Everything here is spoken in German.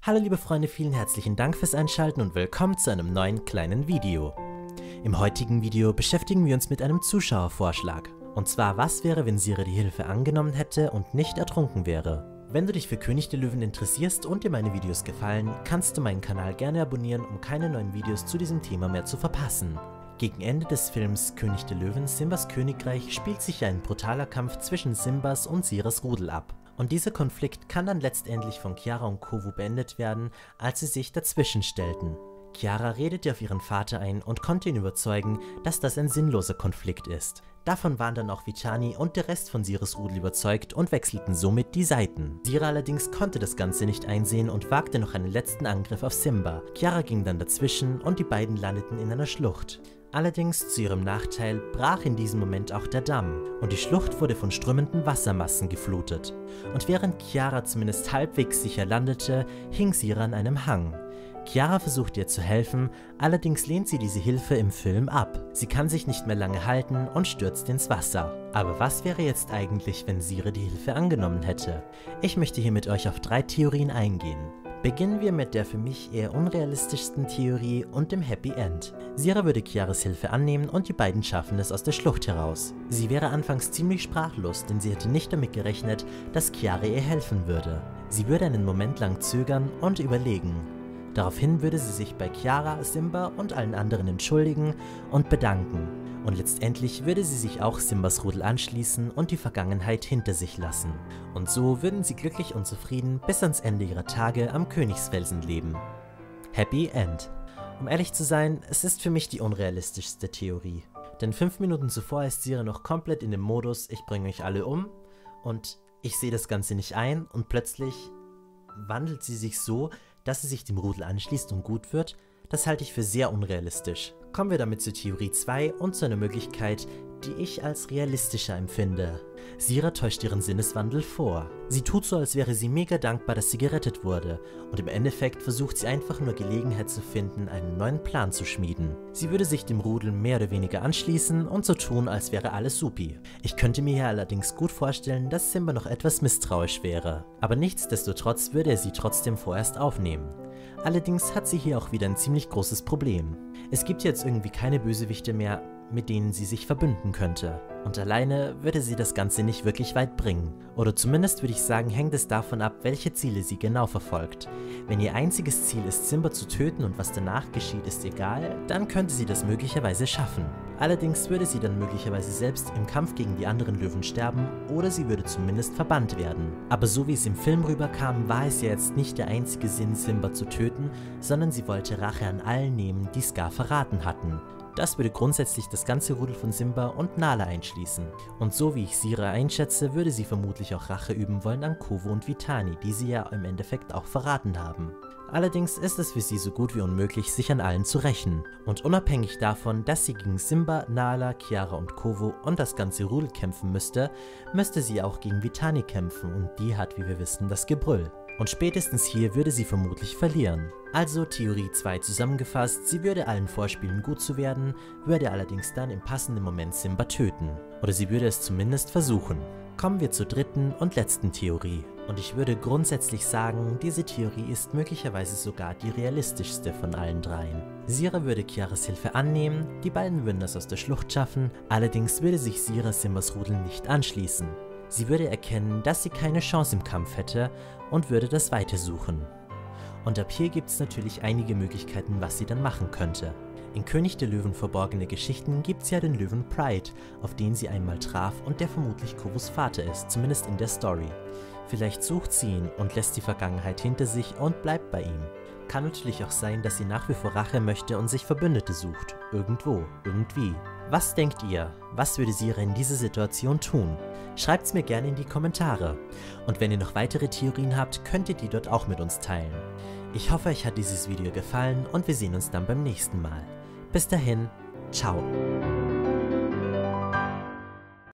Hallo liebe Freunde, vielen herzlichen Dank fürs Einschalten und willkommen zu einem neuen kleinen Video. Im heutigen Video beschäftigen wir uns mit einem Zuschauervorschlag. Und zwar, was wäre, wenn Sira die Hilfe angenommen hätte und nicht ertrunken wäre? Wenn du dich für König der Löwen interessierst und dir meine Videos gefallen, kannst du meinen Kanal gerne abonnieren, um keine neuen Videos zu diesem Thema mehr zu verpassen. Gegen Ende des Films König der Löwen, Simbas Königreich, spielt sich ein brutaler Kampf zwischen Simbas und Siras Rudel ab. Und dieser Konflikt kann dann letztendlich von Kiara und Kovu beendet werden, als sie sich dazwischen stellten. Kiara redete auf ihren Vater ein und konnte ihn überzeugen, dass das ein sinnloser Konflikt ist. Davon waren dann auch Vitani und der Rest von Siras Rudel überzeugt und wechselten somit die Seiten. Sira allerdings konnte das Ganze nicht einsehen und wagte noch einen letzten Angriff auf Simba. Kiara ging dann dazwischen und die beiden landeten in einer Schlucht. Allerdings zu ihrem Nachteil brach in diesem Moment auch der Damm und die Schlucht wurde von strömenden Wassermassen geflutet. Und während Kiara zumindest halbwegs sicher landete, hing Sira an einem Hang. Kiara versucht ihr zu helfen, allerdings lehnt sie diese Hilfe im Film ab. Sie kann sich nicht mehr lange halten und stürzt ins Wasser. Aber was wäre jetzt eigentlich, wenn Sira die Hilfe angenommen hätte? Ich möchte hier mit euch auf 3 Theorien eingehen. Beginnen wir mit der für mich eher unrealistischsten Theorie und dem Happy End. Sira würde Kiaras Hilfe annehmen und die beiden schaffen es aus der Schlucht heraus. Sie wäre anfangs ziemlich sprachlos, denn sie hätte nicht damit gerechnet, dass Kiara ihr helfen würde. Sie würde einen Moment lang zögern und überlegen. Daraufhin würde sie sich bei Kiara, Simba und allen anderen entschuldigen und bedanken. Und letztendlich würde sie sich auch Simbas Rudel anschließen und die Vergangenheit hinter sich lassen. Und so würden sie glücklich und zufrieden bis ans Ende ihrer Tage am Königsfelsen leben. Happy End. Um ehrlich zu sein, es ist für mich die unrealistischste Theorie. Denn 5 Minuten zuvor ist Sira noch komplett in dem Modus, ich bringe euch alle um und ich sehe das Ganze nicht ein und plötzlich wandelt sie sich so, dass sie sich dem Rudel anschließt und gut wird. Das halte ich für sehr unrealistisch. Kommen wir damit zu Theorie 2 und zu einer Möglichkeit, die ich als realistischer empfinde. Sira täuscht ihren Sinneswandel vor. Sie tut so, als wäre sie mega dankbar, dass sie gerettet wurde, und im Endeffekt versucht sie einfach nur Gelegenheit zu finden, einen neuen Plan zu schmieden. Sie würde sich dem Rudel mehr oder weniger anschließen und so tun, als wäre alles supi. Ich könnte mir hier allerdings gut vorstellen, dass Simba noch etwas misstrauisch wäre, aber nichtsdestotrotz würde er sie trotzdem vorerst aufnehmen. Allerdings hat sie hier auch wieder ein ziemlich großes Problem. Es gibt jetzt irgendwie keine Bösewichte mehr, mit denen sie sich verbünden könnte. Und alleine würde sie das Ganze nicht wirklich weit bringen. Oder zumindest würde ich sagen, hängt es davon ab, welche Ziele sie genau verfolgt. Wenn ihr einziges Ziel ist, Simba zu töten und was danach geschieht, ist egal, dann könnte sie das möglicherweise schaffen. Allerdings würde sie dann möglicherweise selbst im Kampf gegen die anderen Löwen sterben oder sie würde zumindest verbannt werden. Aber so wie es im Film rüberkam, war es ja jetzt nicht der einzige Sinn, Simba zu töten, sondern sie wollte Rache an allen nehmen, die Scar verraten hatten. Das würde grundsätzlich das ganze Rudel von Simba und Nala einschließen. Und so wie ich Sira einschätze, würde sie vermutlich auch Rache üben wollen an Kovu und Vitani, die sie ja im Endeffekt auch verraten haben. Allerdings ist es für sie so gut wie unmöglich, sich an allen zu rächen. Und unabhängig davon, dass sie gegen Simba, Nala, Kiara und Kovu und das ganze Rudel kämpfen müsste sie auch gegen Vitani kämpfen und die hat, wie wir wissen, das Gebrüll. Und spätestens hier würde sie vermutlich verlieren. Also Theorie 2 zusammengefasst, sie würde allen vorspielen, gut zu werden, würde allerdings dann im passenden Moment Simba töten. Oder sie würde es zumindest versuchen. Kommen wir zur dritten und letzten Theorie. Und ich würde grundsätzlich sagen, diese Theorie ist möglicherweise sogar die realistischste von allen dreien. Sira würde Kiaras Hilfe annehmen, die beiden würden es aus der Schlucht schaffen, allerdings würde sich Sira Simbas Rudel nicht anschließen. Sie würde erkennen, dass sie keine Chance im Kampf hätte und würde das Weite suchen. Und ab hier gibt es natürlich einige Möglichkeiten, was sie dann machen könnte. In König der Löwen verborgene Geschichten gibt es ja den Löwen Pride, auf den sie einmal traf und der vermutlich Kovus Vater ist, zumindest in der Story. Vielleicht sucht sie ihn und lässt die Vergangenheit hinter sich und bleibt bei ihm. Kann natürlich auch sein, dass sie nach wie vor Rache möchte und sich Verbündete sucht. Irgendwo, irgendwie. Was denkt ihr? Was würde Sira in dieser Situation tun? Schreibt's mir gerne in die Kommentare. Und wenn ihr noch weitere Theorien habt, könnt ihr die dort auch mit uns teilen. Ich hoffe, euch hat dieses Video gefallen und wir sehen uns dann beim nächsten Mal. Bis dahin, ciao.